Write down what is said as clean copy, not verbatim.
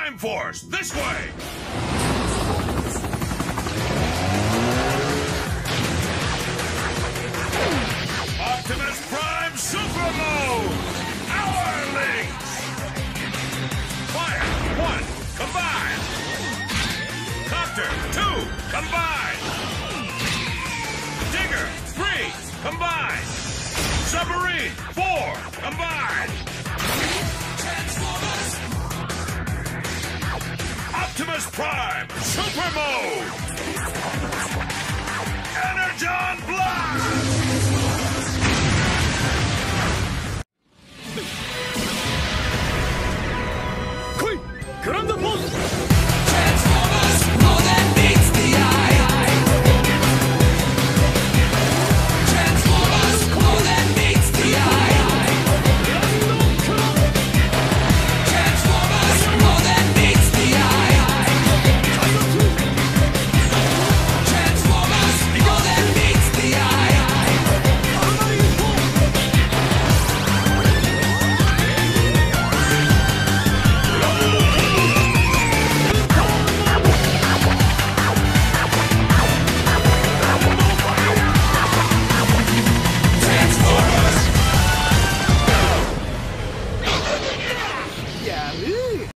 Prime Force, this way! Optimus Prime Super Mode! Powerlinx! Fire, 1, combine! Copter, 2, combine! Digger, 3, combine! Submarine, 4, combine! Transformers! Optimus Prime Super Mode! Energon Blast!